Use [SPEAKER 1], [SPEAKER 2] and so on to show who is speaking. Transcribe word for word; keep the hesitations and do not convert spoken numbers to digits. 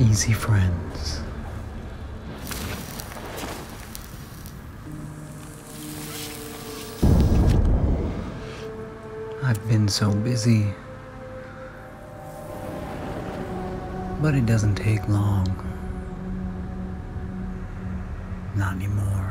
[SPEAKER 1] easy friends. I've been so busy, but it doesn't take long. Not anymore.